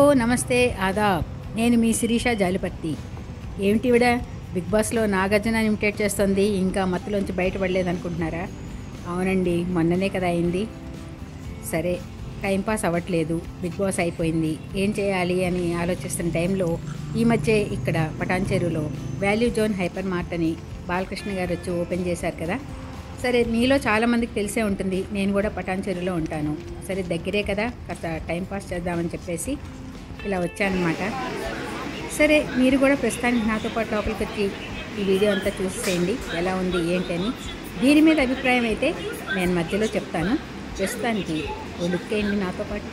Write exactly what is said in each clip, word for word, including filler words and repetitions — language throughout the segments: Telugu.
నమస్తే ఆదాబ్. నేను మీ శిరీష జాలిపర్తి. ఏమిటి విడ బిగ్ బాస్లో నాగార్జున ఇమిటేట్ చేస్తుంది, ఇంకా మత్తులోంచి బయటపడలేదు అనుకుంటున్నారా? అవునండి, మొన్ననే కదా అయింది. సరే, టైంపాస్ అవ్వట్లేదు, బిగ్ బాస్ అయిపోయింది, ఏం చేయాలి అని ఆలోచిస్తున్న టైంలో ఈ మధ్య ఇక్కడ పటాన్చెరులో వాల్యూ జోన్ హైపర్ మార్ట్ అని బాలకృష్ణ గారు వచ్చి ఓపెన్ చేశారు కదా. సరే, మీలో చాలామందికి తెలిసే ఉంటుంది, నేను కూడా పటాన్చెరులో ఉంటాను. సరే, దగ్గరే కదా, కాస్త టైంపాస్ చేద్దామని చెప్పేసి ఇలా వచ్చానమాట. సరే, మీరు కూడా ప్రస్తుతానికి నాతో పాటు లోపలికి వచ్చి ఈ వీడియో అంతా చూసేయండి, ఎలా ఉంది ఏంటని. దీని మీద అభిప్రాయం అయితే నేను మధ్యలో చెప్తాను. ప్రస్తుతానికి ఓ లుక్ వేయండి నాతో పాటు.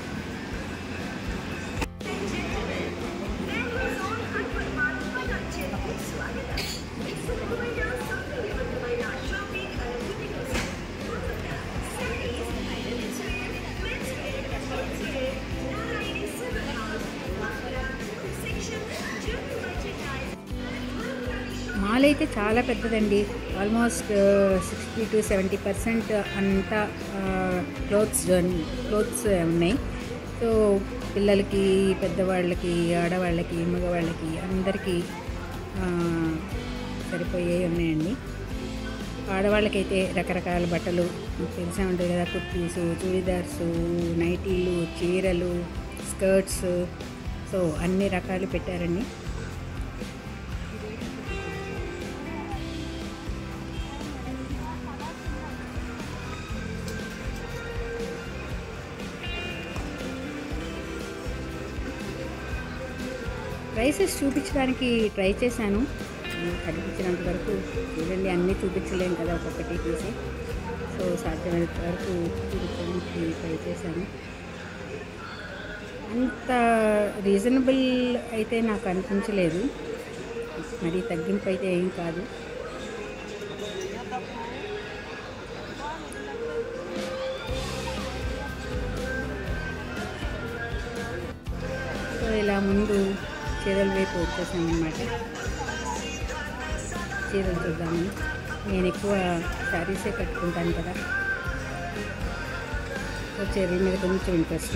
మాల్ అయితే చాలా పెద్దదండి. Almost sixty to seventy percent అంతా క్లోత్స్ క్లోత్స్ ఉన్నాయి. సో పిల్లలకి, పెద్దవాళ్ళకి, ఆడవాళ్ళకి, మగవాళ్ళకి అందరికీ సరిపోయే ఉన్నాయండి. ఆడవాళ్ళకైతే రకరకాల బట్టలు తెలిసే ఉంటాయి కదా, కుర్తీసు, చూడీదార్సు, నైటీలు, చీరలు, స్కర్ట్స్, సో అన్ని రకాలు పెట్టారండి. ప్రైసెస్ చూపించడానికి ట్రై చేశాను, కనిపించినంత వరకు. చూడండి, అన్నీ చూపించలేము కదా ఒక్కొక్కటి తీసి, సో సాధ్యమైనంత వరకు చూపించడానికి ట్రై చేశాను. అంత రీజనబుల్ అయితే నాకు అనిపించలేదు, మరీ తగ్గింపు అయితే ఏం కాదు. సో ఇలా ముందు చీరల వైపు వచ్చేసామన్నమాట. చీరలు చూద్దామని. నేను ఎక్కువ శారీసే కట్టుకుంటాను కదా, సో చీరల మీద కొంచెం ఇంట్రెస్ట్.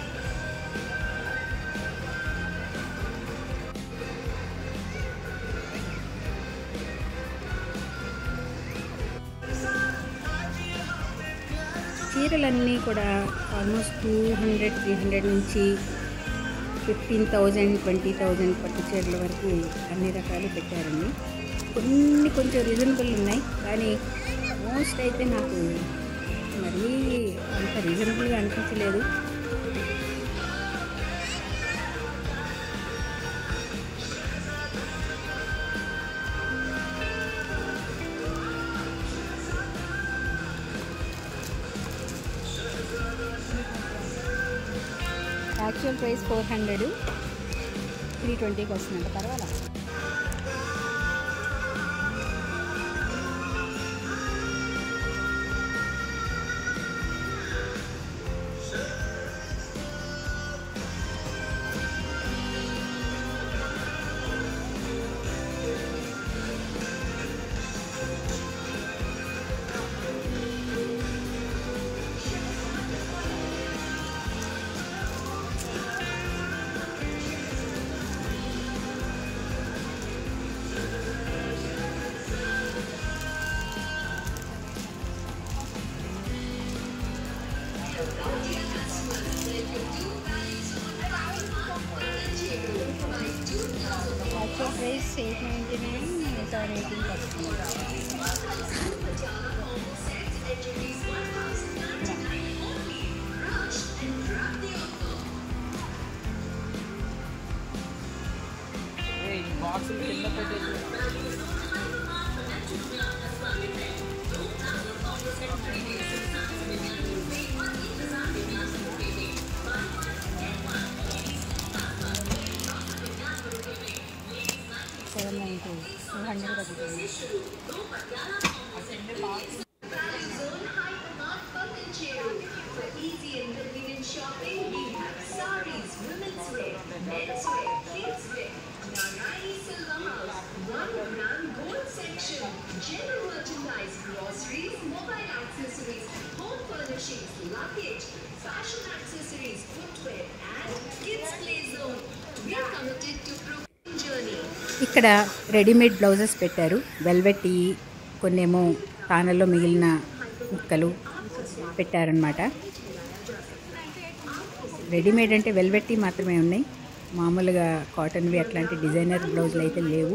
చీరలన్నీ కూడా almost two hundred three hundred నుంచి ఫిఫ్టీన్ థౌజండ్ ట్వంటీ థౌజండ్ పట్టు చీరల వరకు అన్ని రకాలు పెట్టారండి. కొన్ని కొంచెం రీజనబుల్ ఉన్నాయి, కానీ మోస్ట్ అయితే నాకు మరీ అంత రీజనబుల్గా అనిపించలేదు. Actual price four hundred, three ట్వంటీకి వస్తుందంట. పర్వాలేదు. Actual price eight ninety nine, seven ఎయిటీన్కి వస్తుంది. సెవెన్ నైంటీ టూ హండ్రెడ్ తగ్గుతుంది. General merchandise, groceries, mobile accessories, home furnishings, luggage, fashion accessories, footwear, and kids play zone. ఇక్కడ రెడీమేడ్ బ్లౌజెస్ పెట్టారు. వెల్వెట్ కొన్నేమో తానల్లో మిగిలిన ముక్కలు పెట్టారనమాట. రెడీమేడ్ అంటే వెల్వెట్ మాత్రమే ఉన్నాయి. మామూలుగా కాటన్వి అట్లాంటి డిజైనర్ బ్లౌజులు అయితే లేవు.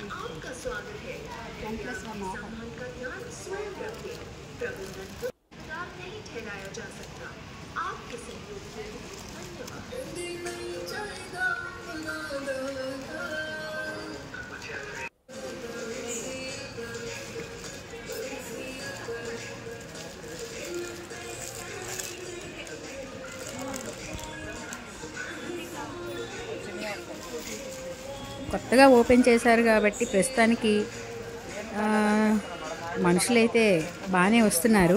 కొత్తగా ఓపెన్ చేశారు కాబట్టి ప్రస్తుతానికి మనుషులైతే బాగానే వస్తున్నారు.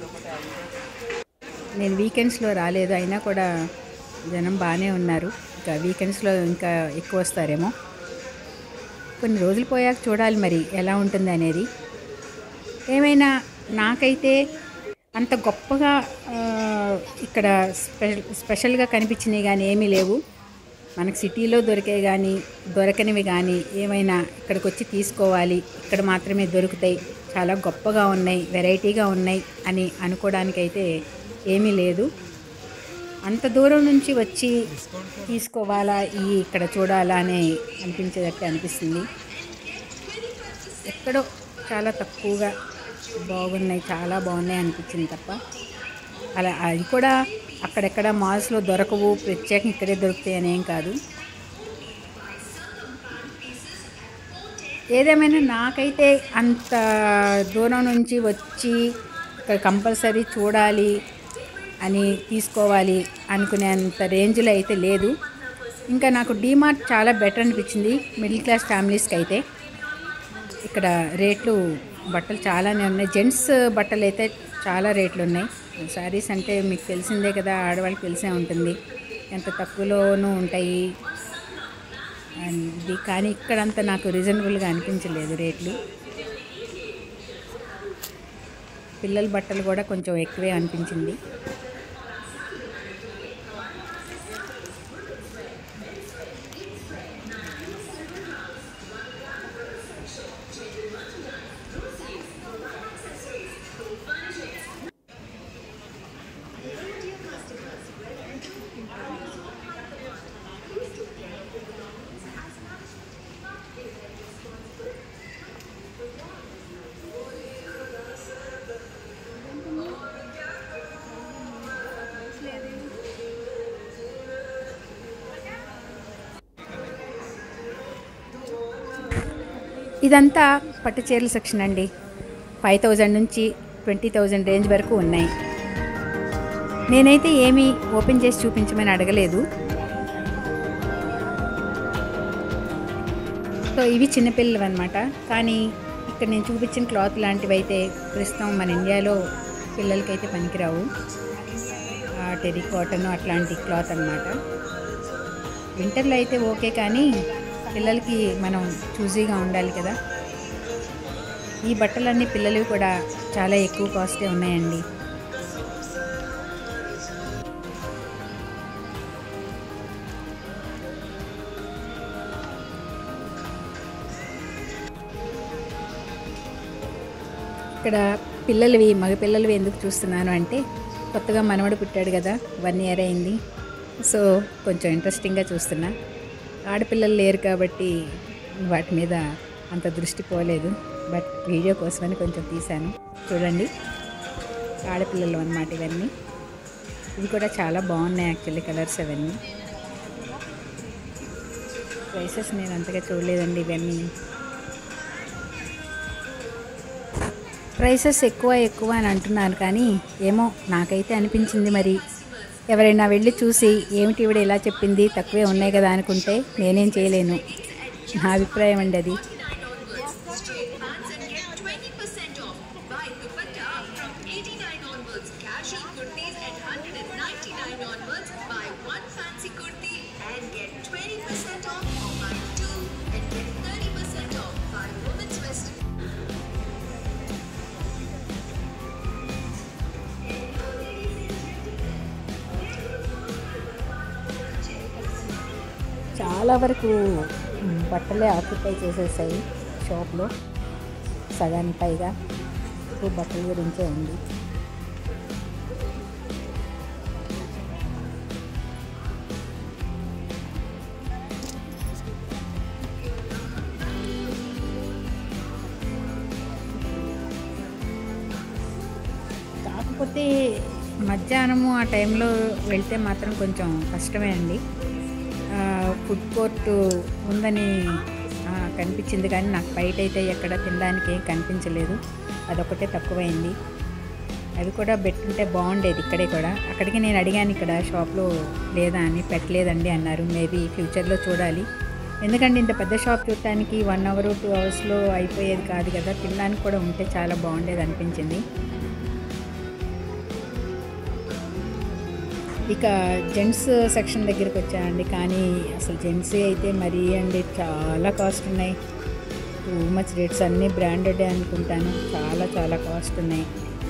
నేను వీకెండ్స్లో రాలేదు, అయినా కూడా జనం బాగానే ఉన్నారు. ఇంకా వీకెండ్స్లో ఇంకా ఎక్కువ వస్తారేమో. కొన్ని రోజులు పోయాక చూడాలి మరి ఎలా ఉంటుంది అనేది. ఏమైనా నాకైతే అంత గొప్పగా ఇక్కడ స్పెషల్ స్పెషల్గా కనిపించినవి కానీ ఏమీ లేవు. మనకు సిటీలో దొరికే కానీ దొరకనివి కానీ ఏమైనా ఇక్కడికి వచ్చి తీసుకోవాలి, ఇక్కడ మాత్రమే దొరుకుతాయి, చాలా గొప్పగా ఉన్నాయి, వెరైటీగా ఉన్నాయి అని అనుకోవడానికైతే ఏమీ లేదు. అంత దూరం నుంచి వచ్చి తీసుకోవాలా, ఈ ఇక్కడ చూడాలా అని అనిపించేటట్టు అనిపిస్తుంది. ఎక్కడో చాలా తక్కువగా బాగున్నాయి, చాలా బాగున్నాయి అనిపించింది తప్ప అలా అది కూడా అక్కడెక్కడ మాల్స్లో దొరకవు, ప్రత్యేకంగా ఇక్కడే దొరుకుతాయి అనేం కాదు. ఏదేమైనా నాకైతే అంత దూరం నుంచి వచ్చి ఇక్కడ కంపల్సరీ చూడాలి అని తీసుకోవాలి అనుకునేంత రేంజ్లో అయితే లేదు. ఇంకా నాకు డీమార్ట్ చాలా బెటర్ అనిపించింది మిడిల్ క్లాస్ ఫ్యామిలీస్కి అయితే. ఇక్కడ రేట్లు బట్టలు చాలానే ఉన్నాయి. జెంట్స్ బట్టలు అయితే చాలా రేట్లు ఉన్నాయి. శారీస్ అంటే మీకు తెలిసిందే కదా, ఆడవాళ్ళకి తెలిసే ఉంటుంది ఎంత తక్కువలోనూ ఉంటాయి అండి. కానీ ఇక్కడంతా నాకు రీజనబుల్గా అనిపించలేదు రేట్లు. పిల్లల బట్టలు కూడా కొంచెం ఎక్కువే అనిపించింది. ఇదంతా పట్టు చీరల సెక్షన్ అండి. ఫైవ్ థౌజండ్ నుంచి ట్వంటీ థౌజండ్ రేంజ్ వరకు ఉన్నాయి. నేనైతే ఏమీ ఓపెన్ చేసి చూపించమని అడగలేదు. సో ఇవి చిన్నపిల్లలు అనమాట. కానీ ఇక్కడ నేను చూపించిన క్లాత్ లాంటివి అయితే ప్రస్తుతం మన ఇండియాలో పిల్లలకైతే పనికిరావు. టెరీ కాటన్ అట్లాంటి క్లాత్ అనమాట. వింటర్లో అయితే ఓకే, కానీ పిల్లలకి మనం చూజీగా ఉండాలి కదా. ఈ బట్టలన్నీ పిల్లలు కూడా చాలా ఎక్కువ కాస్టే ఉన్నాయండి. ఇక్కడ పిల్లలవి మగపిల్లలవి ఎందుకు చూస్తున్నాను అంటే, కొత్తగా మనవడు పుట్టాడు కదా, వన్ ఇయర్ అయింది. సో కొంచెం ఇంట్రెస్టింగ్గా చూస్తున్నా. ఆడపిల్లలు లేరు కాబట్టి వాటి మీద అంత దృష్టి పోలేదు. బట్ వీడియో కోసమని కొంచెం తీశాను. చూడండి, ఆడపిల్లలు అన్నమాట ఇవన్నీ. ఇవి కూడా చాలా బాగున్నాయి యాక్చువల్లీ, కలర్స్ అవన్నీ. ప్రైసెస్ నేను అంతగా చూడలేదండి. ఇవన్నీ ప్రైసెస్ ఎక్కువ ఎక్కువ అని అంటున్నాను, కానీ ఏమో నాకైతే అనిపించింది. మరి ఎవరైనా వెళ్ళి చూసి ఏమిటి ఇవిడ ఇలా చెప్పింది, తక్కువే ఉన్నాయి కదా అనుకుంటే నేనేం చేయలేను. నా అభిప్రాయం అండి అది. చాలా వరకు బట్టలే ఆక్యుపై చేసేసాయి షాప్లో సగానికి పైగా. ఎక్కువ బట్టల గురించే ఉంది. కాకపోతే మధ్యాహ్నము ఆ టైంలో వెళ్తే మాత్రం కొంచెం కష్టమే అండి. ఫుడ్ కోర్ట్ ఉందని కనిపించింది కానీ నాకు బయట అయితే ఎక్కడ తినడానికి ఏం కనిపించలేదు. అదొకటే తక్కువైంది. అవి కూడా పెట్టుంటే బాగుండేది ఇక్కడే కూడా. అక్కడికి నేను అడిగాను ఇక్కడ షాప్లో లేదా అని, పెట్టలేదండి అన్నారు. మేబీ ఫ్యూచర్లో చూడాలి. ఎందుకంటే ఇంత పెద్ద షాప్ చూడటానికి వన్ అవర్ టూ అవర్స్లో అయిపోయేది కాదు కదా. తినడానికి కూడా ఉంటే చాలా బాగుండేది అనిపించింది. ఇక జెంట్స్ సెక్షన్ దగ్గరికి వచ్చానండి. కానీ అసలు జెంట్స్ అయితే మరీ అండి చాలా కాస్ట్ ఉన్నాయి. Too much rates. అన్నీ బ్రాండెడ్ అనుకుంటాను. చాలా చాలా కాస్ట్ ఉన్నాయి.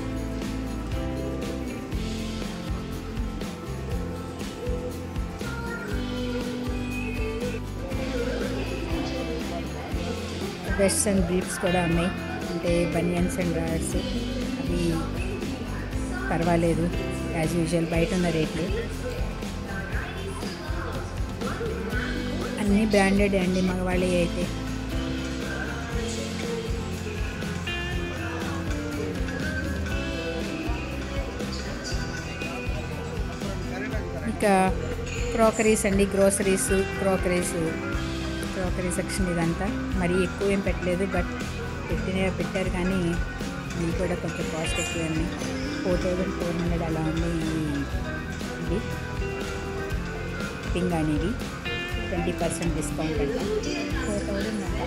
వెస్ట్స్ అండ్ బ్రీఫ్స్ కూడా ఉన్నాయి. అంటే బనియన్స్ అండ్ డ్రాయర్స్ అవి పర్వాలేదు, యాజ్ యూజువల్ బయట ఉన్న రేట్లు. అన్నీ బ్రాండెడ్ అండి మగవాళ్ళి అయితే. ఇక క్రాకరీస్ అండి, గ్రోసరీస్, క్రాకరీస్ క్రాకరీ సెక్షన్ ఇదంతా. మరీ ఎక్కువ ఏం పెట్టలేదు, బట్ పెట్టిన పెట్టారు కానీ ఇది కూడా కొంచెం కాస్ట్ ఎక్కువ అండి. ఫోర్ థౌజండ్ ఫోర్ హండ్రెడ్ అలా ఉంది. ఇది పింగ్ అనేది ట్వంటీ పర్సెంట్ డిస్కౌంట్ అంట. ఫోర్ థౌజండ్ అంట.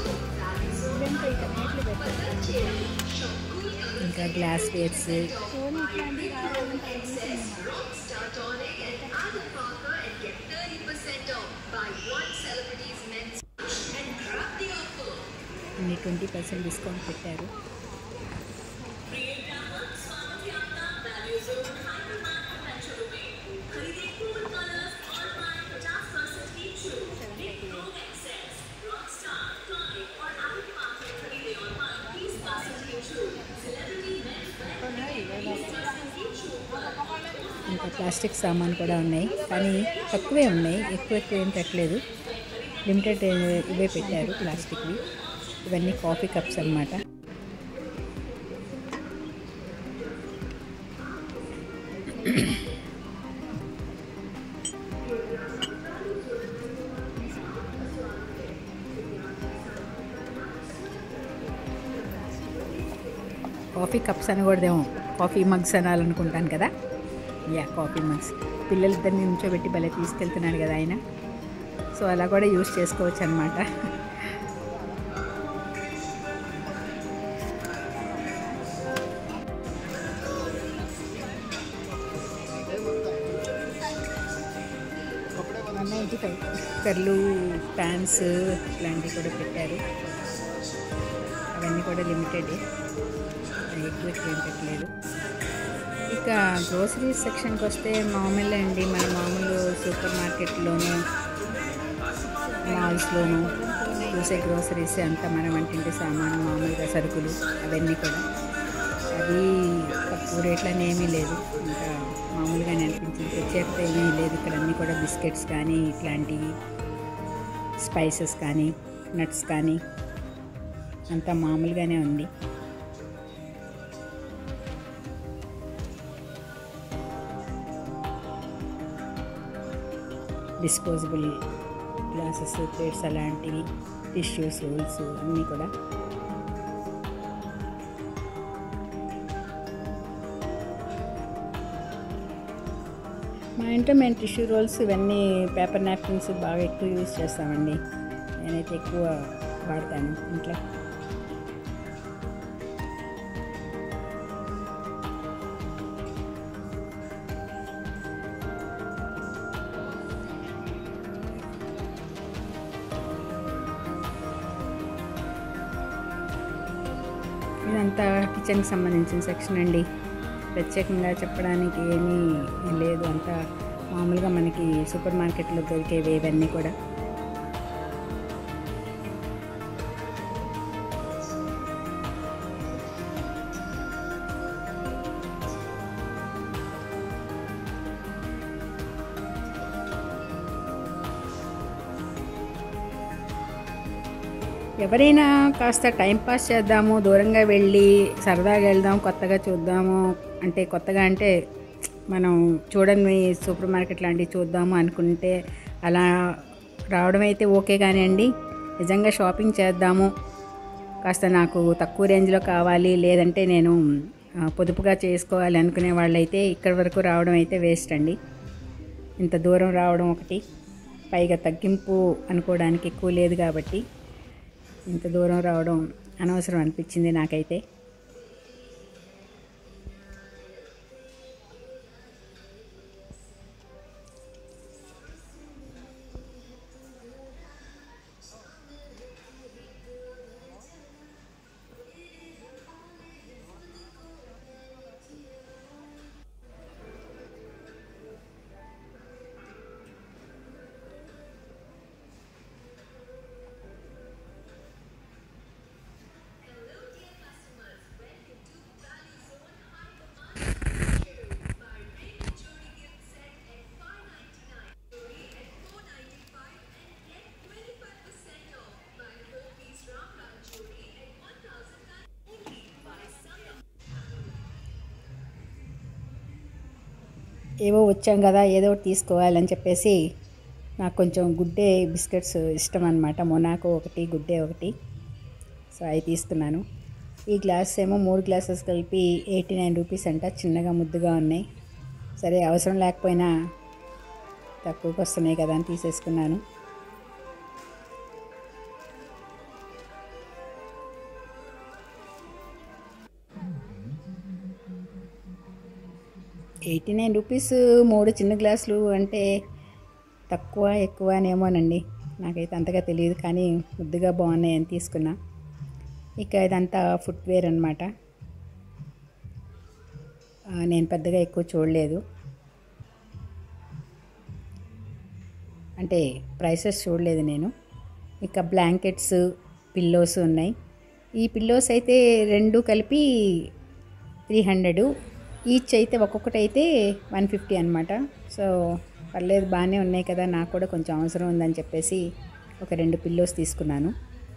ఇంకా గ్లాస్ వేర్స్, అన్ని ట్వంటీ పర్సెంట్ డిస్కౌంట్ పెట్టారు. ఇంకా ప్లాస్టిక్ సామాన్ కూడా ఉన్నాయి, కానీ తక్కువే ఉన్నాయి. ఎక్కువ ఎక్కువ ఏం పెట్టలేదు. లిమిటెడ్ ఇవే పెట్టారు ప్లాస్టిక్వి. ఇవన్నీ కాఫీ కప్స్ అన్నమాట. కాఫీ కప్స్ అనకూడదేమో, కాఫీ మగ్స్ అనాలనుకుంటాను కదా. Yeah, coffee mugs. పిల్లలిద్దరిని నుంచోబెట్టి భలే తీసుకెళ్తున్నాడు కదా ఆయన. సో అలా కూడా యూస్ చేసుకోవచ్చు అనమాట. కుక్కర్లు, ప్యాన్స్ ఇలాంటివి కూడా పెట్టారు. అవన్నీ కూడా లిమిటెడ్, ఎక్కువ ఎక్కువ ఏం పెట్టలేదు. ఇక గ్రోసరీ సెక్షన్కి వస్తే మామూలు అండి. మన మామూలు సూపర్ మార్కెట్లోనూ మాల్స్లోనూ చూసే గ్రోసరీస్ అంతా మన వంటింటి సామాను, మామూలుగా సరుకులు అవన్నీ కూడా. అవి తక్కువ రేట్లని ఏమీ లేదు, ఇంకా మామూలుగానే అనిపించింది. ప్రత్యేకత ఏమీ లేదు. ఇక్కడ అన్నీ కూడా బిస్కెట్స్ కానీ, ఇట్లాంటివి స్పైసెస్ కానీ, నట్స్ కానీ అంతా మామూలుగానే ఉంది. డిస్పోజబుల్ గ్లాసెస్, ప్లేట్స్ అలాంటివి, టిష్యూస్, రోల్స్ అన్నీ కూడా. మా ఇంట్లో మేము టిష్యూ రోల్స్ ఇవన్నీ, పేపర్ నాప్కిన్స్ బాగా ఎక్కువ యూజ్ చేస్తామండి. నేనైతే ఎక్కువ వాడతాను ఇంట్లో. ఇదంతా కిచెన్కి సంబంధించిన సెక్షన్ అండి. ప్రత్యేకంగా చెప్పడానికి ఏమీ లేదు, అంతా మామూలుగా మనకి సూపర్ మార్కెట్లో దొరికేవి ఇవన్నీ కూడా. ఎవరైనా కాస్త టైం పాస్ చేద్దాము, దూరంగా వెళ్ళి సరదాగా వెళ్దాం, కొత్తగా చూద్దాము అంటే, కొత్తగా అంటే మనం చూడని సూపర్ మార్కెట్ లాంటివి చూద్దాము అనుకుంటే అలా రావడం అయితే ఓకే కానివ్వండి. నిజంగా షాపింగ్ చేద్దాము, కాస్త నాకు తక్కువ రేంజ్లో కావాలి, లేదంటే నేను పొదుపుగా చేసుకోవాలి అనుకునే వాళ్ళైతే ఇక్కడి వరకు రావడం అయితే వేస్ట్ అండి. ఇంత దూరం రావడం ఒకటి, పైగా తగ్గింపు అనుకోవడానికి ఎక్కువ లేదు కాబట్టి ఇంత దూరం రావడం అనవసరం అనిపించింది నాకైతే. ఏవో వచ్చాం కదా, ఏదో ఒకటి తీసుకోవాలని చెప్పేసి నాకు కొంచెం గుడ్ డే బిస్కెట్స్ ఇష్టం అనమాట. మొనాకో ఒకటి, గుడ్ డే ఒకటి, సో అవి తీసుకున్నాను. ఈ గ్లాస్ ఏమో మూడు గ్లాసెస్ కలిపి ఎయిటీ నైన్ రూపీస్ అంట. చిన్నగా ముద్దుగా ఉన్నాయి. సరే, అవసరం లేకపోయినా తక్కువకి వస్తున్నాయి కదా అని తీసేసుకున్నాను. ఎయిటీ నైన్ రూపీస్ మూడు చిన్న గ్లాసులు అంటే తక్కువ ఎక్కువ అనేమోనండి, నాకైతే అంతగా తెలియదు. కానీ ముద్దుగా బాగున్నాయని తీసుకున్నా. ఇక ఇదంతా ఫుట్వేర్ అనమాట. నేను పెద్దగా ఎక్కువ చూడలేదు, అంటే ప్రైసెస్ చూడలేదు నేను. ఇక బ్లాంకెట్స్, పిల్లోస్ ఉన్నాయి. ఈ పిల్లోస్ అయితే రెండు కలిపి త్రీ హండ్రెడ్ ఈచ్ అయితే, ఒక్కొక్కటి అయితే వన్ ఫిఫ్టీ అనమాట. సో పర్లేదు, బాగానే ఉన్నాయి కదా, నాకు కూడా కొంచెం అవసరం ఉందని చెప్పేసి ఒక రెండు పిల్లోస్ తీసుకున్నాను.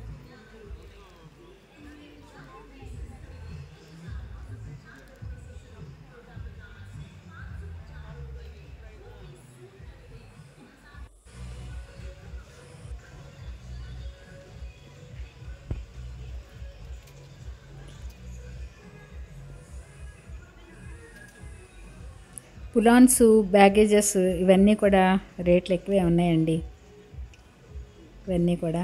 పులాన్స్, బ్యాగేజెస్ ఇవన్నీ కూడా రేట్లు ఎక్కువే ఉన్నాయండి. ఇవన్నీ కూడా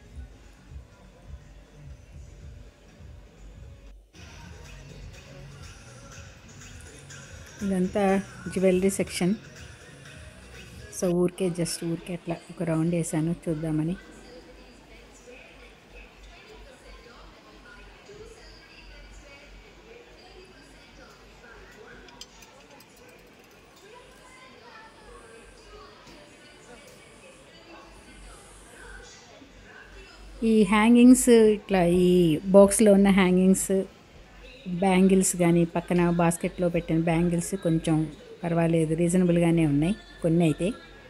ఇదంతా జ్యువెలరీ సెక్షన్. సో ఊరికే జస్ట్ ఊరికే అట్లా ఒక రౌండ్ వేసాను చూద్దామని. ఈ హ్యాంగింగ్స్, ఇట్లా ఈ బాక్స్లో ఉన్న హ్యాంగింగ్స్, బ్యాంగిల్స్ కానీ పక్కన బాస్కెట్లో పెట్టిన బ్యాంగిల్స్ కొంచెం పర్వాలేదు, రీజనబుల్గానే ఉన్నాయి కొన్ని అయితే.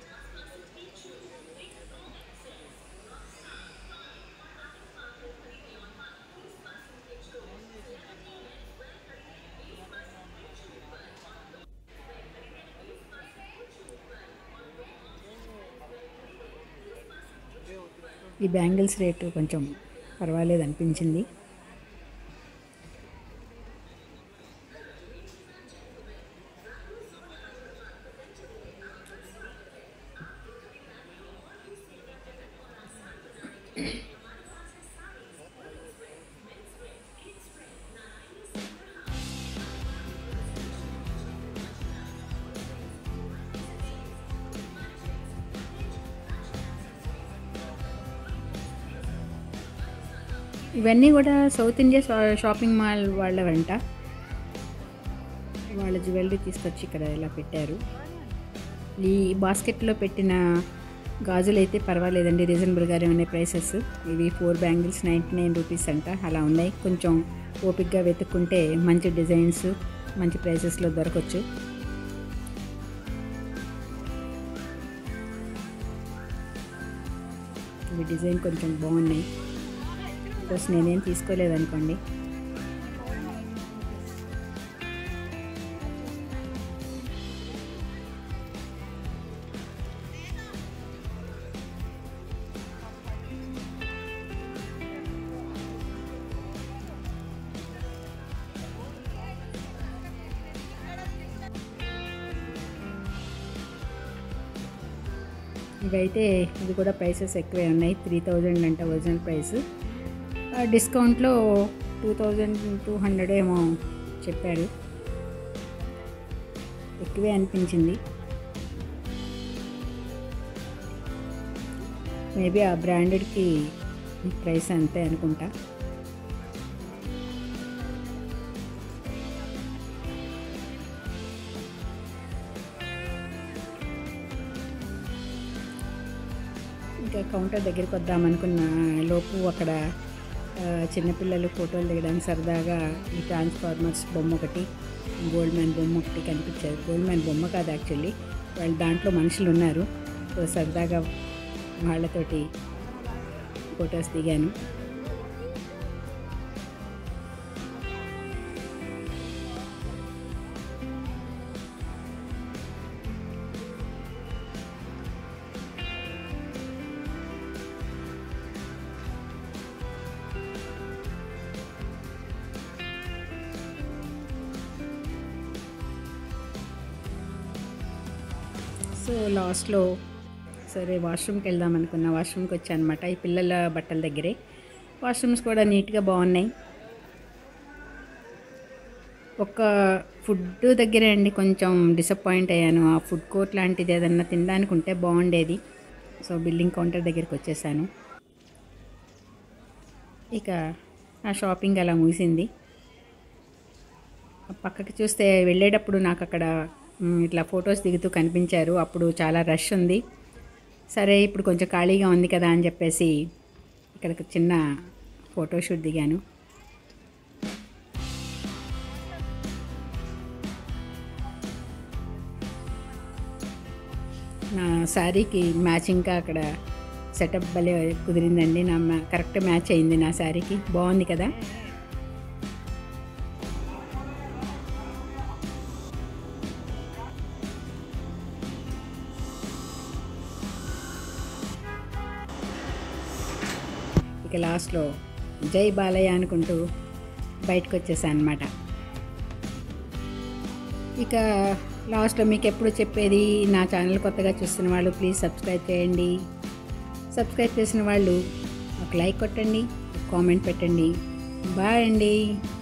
ఈ బ్యాంగిల్స్ రేటు కొంచెం పర్వాలేదు అనిపించింది. ఇవన్నీ కూడా సౌత్ ఇండియా షాపింగ్ మాల్ వాళ్ళ వెంట వాళ్ళ జ్యువెలరీ తీసుకొచ్చి ఇక్కడ ఇలా పెట్టారు. ఈ బాస్కెట్లో పెట్టిన గాజులు అయితే పర్వాలేదండి, రీజనబుల్గానే ఉన్నాయి ప్రైసెస్. ఇవి four bangles ninety nine rupees అంట, అలా ఉన్నాయి. కొంచెం ఓపిక్గా వెతుక్కుంటే మంచి డిజైన్స్ మంచి ప్రైసెస్లో దొరకవచ్చు. ఇవి డిజైన్ కొంచెం బాగున్నాయి. ఫొటోస్ నేనేం తీసుకోలేదనుకోండి. ఇవైతే ఇవి కూడా ప్రైసెస్ ఎక్కువే ఉన్నాయి. త్రీ థౌజండ్ అంటే ఒరిజినల్ ప్రైస్, డిస్కౌంట్లో టూ థౌజండ్ టూ హండ్రెడ్ ఏమో చెప్పారు. ఎక్కువే అనిపించింది. మేబీ ఆ బ్రాండెడ్కి ప్రైస్ అంతే అనుకుంటా. ఇంకా కౌంటర్ దగ్గరికి వద్దామనుకున్న లోపు అక్కడ చిన్నపిల్లలు ఫోటోలు దిగడానికి సరదాగా ఈ ట్రాన్స్ఫార్మర్స్ బొమ్మ ఒకటి, గోల్డ్ మ్యాన్ బొమ్మ ఒకటి కనిపించారు. గోల్డ్ మ్యాన్ బొమ్మ కాదు యాక్చువల్లీ, వాళ్ళు దాంట్లో మనుషులు ఉన్నారు. సో సరదాగా వాళ్ళతోటి ఫొటోస్ దిగాను. సో లాస్ట్లో సరే వాష్రూమ్కి వెళ్దాం అనుకున్నా. వాష్రూమ్కి వచ్చా అనమాట. ఈ పిల్లల బట్టల దగ్గరే వాష్రూమ్స్ కూడా నీట్గా బాగున్నాయి. ఒక ఫుడ్ దగ్గరే అండి కొంచెం డిసప్పాయింట్ అయ్యాను. ఆ ఫుడ్ కోర్ట్ లాంటిది ఏదన్నా తినడానికి ఉంటే బాగుండేది. సో బిల్లింగ్ కౌంటర్ దగ్గరికి వచ్చేసాను. ఇక ఆ షాపింగ్ అలా ముగిసింది. పక్కకి చూస్తే వెళ్ళేటప్పుడు నాకు అక్కడ ఇట్లా ఫొటోస్ దిగుతూ కనిపించారు. అప్పుడు చాలా రష్ ఉంది. సరే ఇప్పుడు కొంచెం ఖాళీగా ఉంది కదా అని చెప్పేసి ఇక్కడికి చిన్న ఫోటోషూట్ దిగాను. నా శారీకి మ్యాచింగ్గా అక్కడ సెటప్ భలే కుదిరిందండి. నా కరెక్ట్ మ్యాచ్ అయింది నా శారీకి. బాగుంది కదా. ఇక లాస్ట్లో జై బాలయ్య అనుకుంటూ బయటకు వచ్చేసాను అనమాట. ఇక లాస్ట్లో మీకు ఎప్పుడు చెప్పేది, నా ఛానల్ కొత్తగా చూస్తున్న వాళ్ళు ప్లీజ్ సబ్స్క్రైబ్ చేయండి. సబ్స్క్రైబ్ చేసిన వాళ్ళు ఒక లైక్ కొట్టండి, కామెంట్ పెట్టండి. బాయ్ అండి.